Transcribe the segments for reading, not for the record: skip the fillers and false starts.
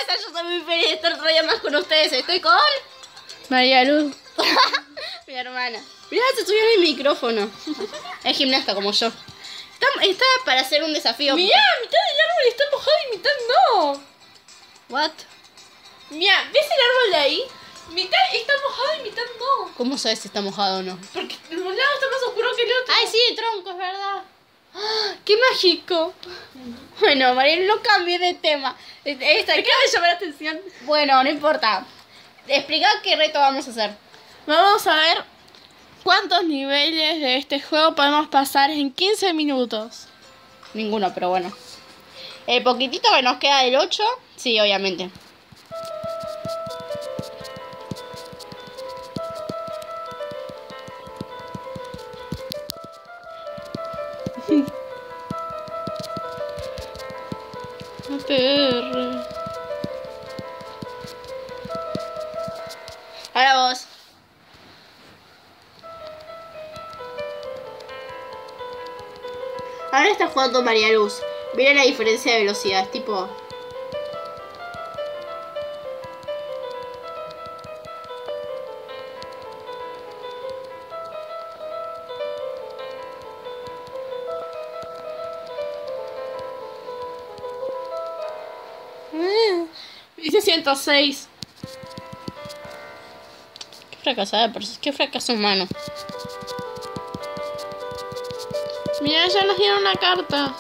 pasa? Yo soy muy feliz de estar otro día más con ustedes. Estoy con María Luz. mi hermana. Mirá, se subió el micrófono. Es gimnasta como yo. Está para hacer un desafío. Mirá, mitad del árbol está mojado y mitad no. What? Mirá, ¿ves el árbol de ahí? Mitad está mojado y mitad no. ¿Cómo sabes si está mojado o no? Porque un lado está más oscuro que el otro. Ay, sí, el tronco, es verdad. ¡Qué mágico! Bueno, Mariel, no cambie de tema. Me acaba de llamar la atención. Bueno, no importa. Explica qué reto vamos a hacer. Vamos a ver cuántos niveles de este juego podemos pasar en 15 minutos. Ninguno, pero bueno. El poquitito que nos queda del 8, sí, obviamente. ATR. Ahora vos. Ahora está jugando María Luz. Mira la diferencia de velocidad, es tipo... Dice 106. Qué fracasada, qué fracaso humano. Mira, ya nos dieron una carta.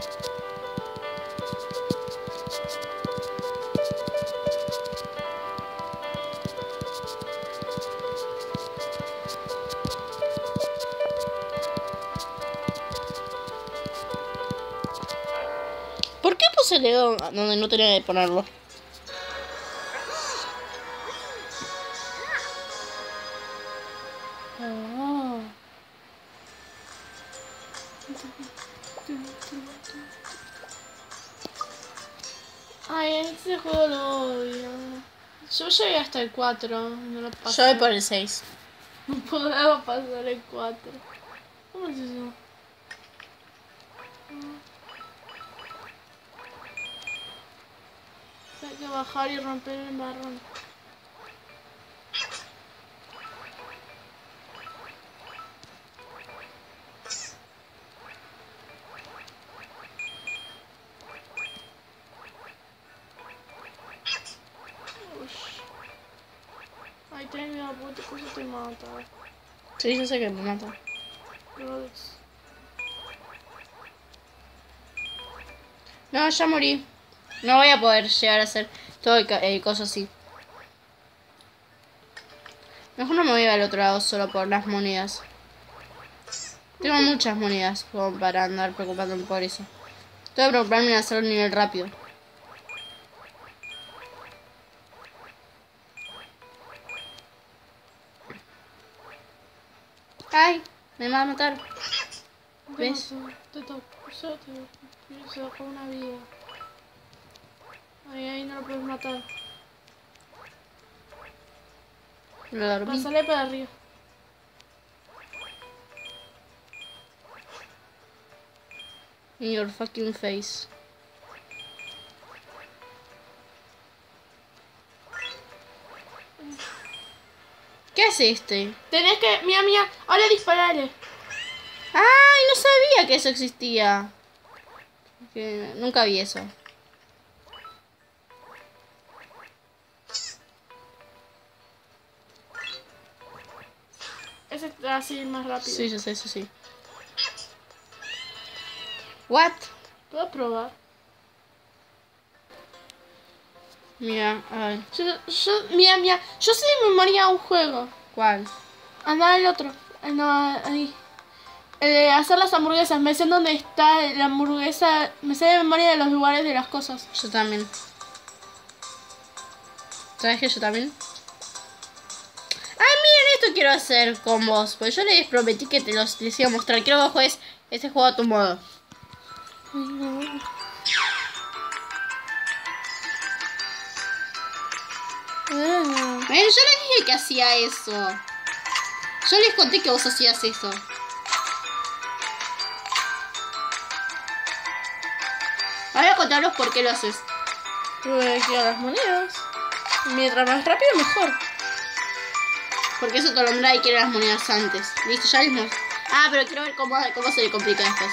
¿Por qué puse el dedo donde no tenía que ponerlo? Oh. Ay, este juego lo odio. Yo llegué hasta el 4, no lo pasé. Yo voy por el 6. No puedo pasar el 4. ¿Cómo es eso? Hay que bajar y romper el marrón. Ay, ten cuidado porque cosa te mata. Sí, yo sé que me mata. Rolex. No, ya morí. No voy a poder llegar a hacer todo el coso así. Mejor no me voy al otro lado solo por las monedas. Tengo muchas monedas como para andar preocupándome por eso. Tengo que preocuparme en hacer un nivel rápido. ¡Ay! Me va a matar. ¿Ves? Te tocó, yo te sacó una vida. Ay, ahí no lo puedes matar. Lo dormí. Pásale para arriba. In your fucking face. ¿Qué hace este? Tenés que... Mira, ahora disparale. ¡Ay! No sabía que eso existía. Que nunca vi eso. Ese está así más rápido. Sí, yo sé, eso sí. What? ¿Puedo probar? Mira, a ver. Mira, yo sé de memoria un juego. ¿Cuál? Anda al otro. No, ahí. Hacer las hamburguesas. Me sé dónde está la hamburguesa. Me sé de memoria de los lugares de las cosas. Yo también. ¿Sabes que yo también? ¡Ay, miren! Esto quiero hacer con vos. Pues yo les prometí que les iba a mostrar. Quiero que juegues este juego a tu modo. Ay, no. Miren, yo les dije que hacía eso. Yo les conté que vos hacías eso. Ahora contaros por qué lo haces. Quiero las monedas. Mientras más rápido, mejor. Porque eso Tolondra y quiere las monedas antes. Listo, ya mismo. Ah, pero quiero ver cómo se le complica después.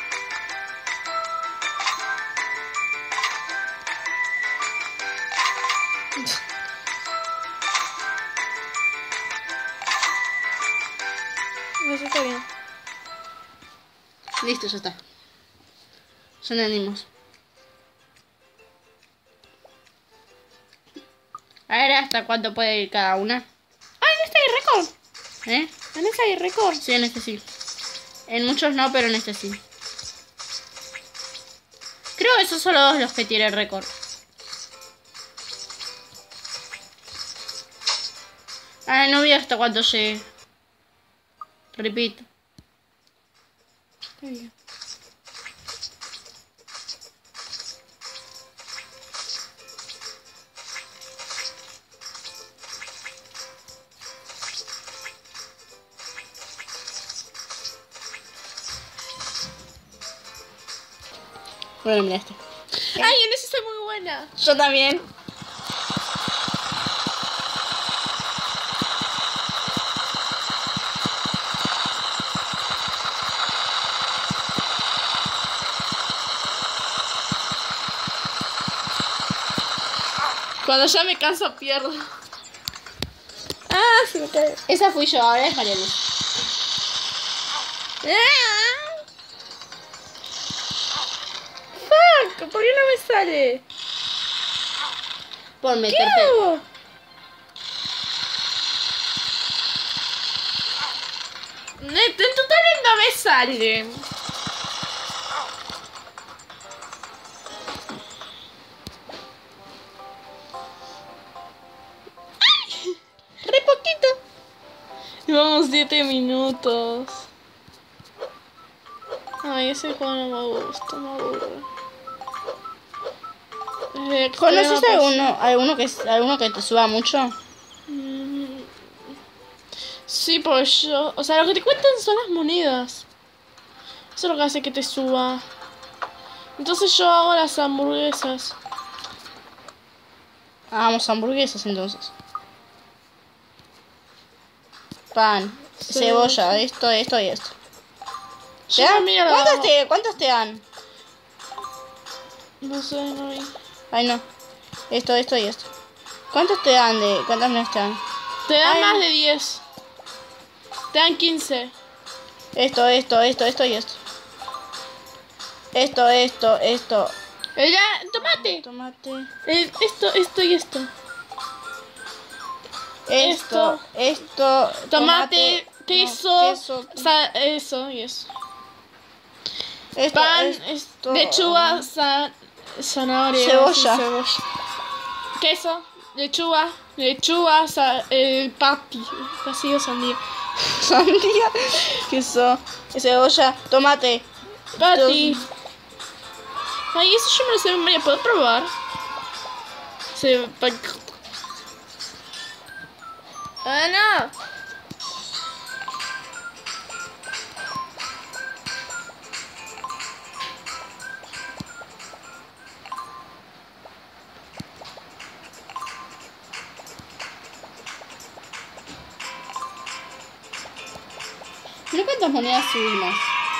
Eso está bien. Listo, ya está. Ya entendimos. A ver hasta cuánto puede ir cada una. Ah, en este hay récord. ¿Eh? En este hay récord. Sí, en este sí. En muchos no, pero en este sí. Creo que esos son los que tienen récord. Ah, no vi hasta cuánto llegué. Repito. Está bien. Bueno, mira este. Ay, en ese soy muy buena. Yo también. Cuando ya me canso, pierdo. Ah, se me cae. Esa fui yo, ahora es María Luz. Fuck, ¿por qué no me sale? Por ¿Qué meterte. hago? En total no me sale. ¡Ay! Re poquito. Llevamos 7 minutos. Ay, ese juego no me gusta, me aburre. ¿Conoces alguno que te suba mucho? Sí, pues yo... O sea, lo que te cuentan son las monedas. Eso es lo que hace que te suba. Entonces yo hago las hamburguesas. Hagamos hamburguesas entonces. Pan, cebolla, esto y esto. ¿Te Yo dan? también lo hago. ¿Cuántos te dan? No sé, no vi. Ay, no. Esto y esto. ¿Cuántos te dan cuántas monedas te dan? Te dan Ay. más de 10. Te dan 15. Esto y esto. Esto. Ya, tomate. Tomate. Esto y esto. Esto. Tomate, queso, queso. eso y eso. Esto, Pan, esto. lechuga, zanahoria. Cebolla. Sí, cebolla. Queso, lechuga, pati, casi de sandía. Sandía. Queso. Cebolla. Tomate. Pati. Ay, eso yo me lo sé de memoria, ¿puedo probar? Ah, no. Mira cuántas monedas subimos.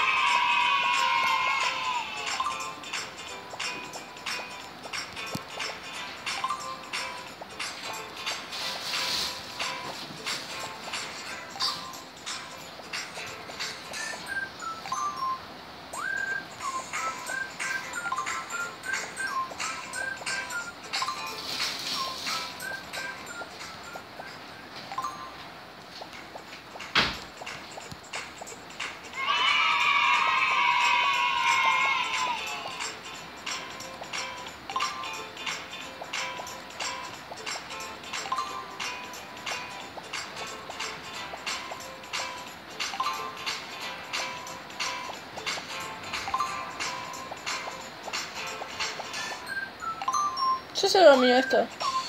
Yo se lo mío esto.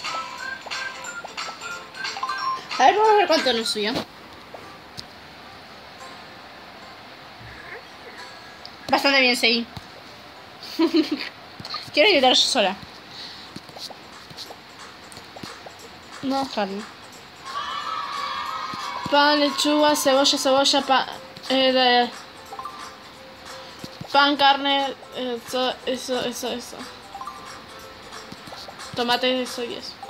A ver, vamos a ver cuánto nos subió. Bastante bien, seguí. Quiero gritar yo sola. No. Carne. Pan, lechuga, cebolla, pan, carne, eso. Tomate, eso y eso.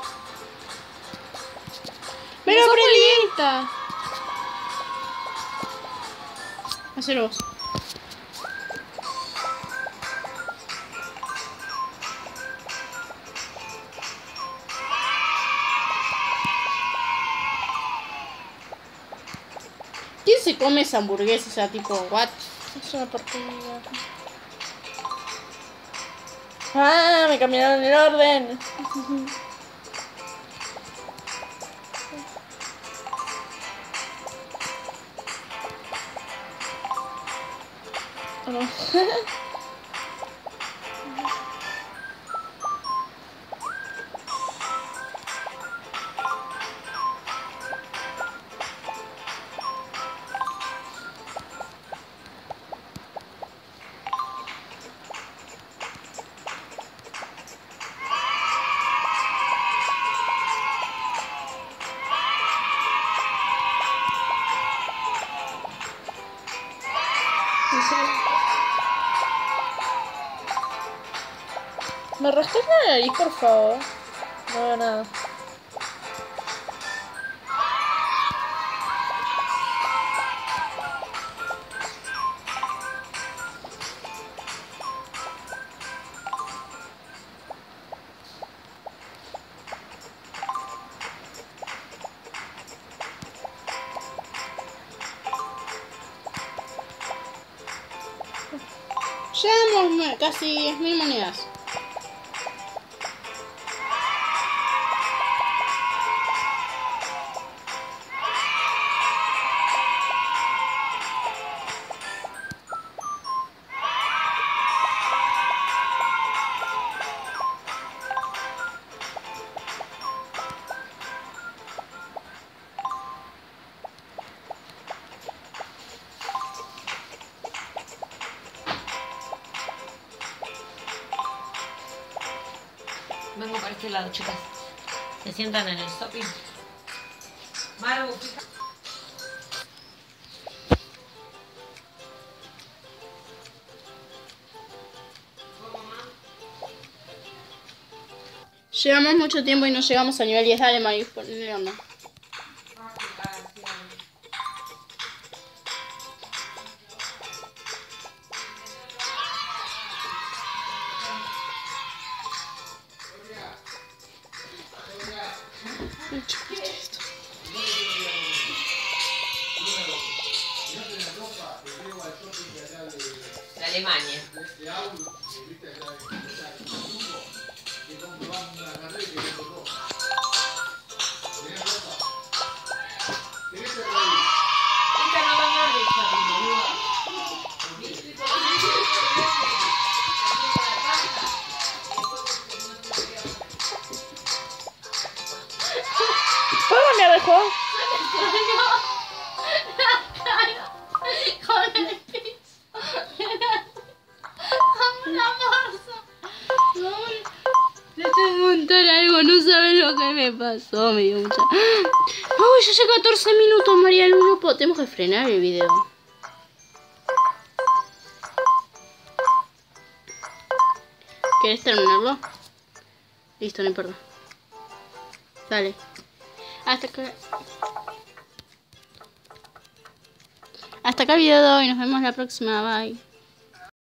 ¡Pero aprendí! Hacelo vos. ¿Quién se come esa hamburguesa? O sea, tipo, what? Es una porquería. Ah, me cambiaron el orden. Oh, no. ¿Me rascas la nariz, por favor? No veo nada. Llevamos casi 10.000 monedas. Vengo para este lado, chicas. Se sientan en el shopping. Maru, fija. Llevamos mucho tiempo y no llegamos a nivel 10. Dale, Mari, ponle onda. De Alemania. Esta no va más de shopping, boludo. ¿Puedo cambiar de juego? Con el piso. Como una morsa. Le tengo que contar algo, no sabes lo que me pasó, me dio mucha... Uy, ya llegué a 14 minutos, María Luno. Tenemos que frenar el video. ¿Querés terminarlo? Listo, no importa. Dale. Hasta acá el video de hoy. Nos vemos la próxima. Bye.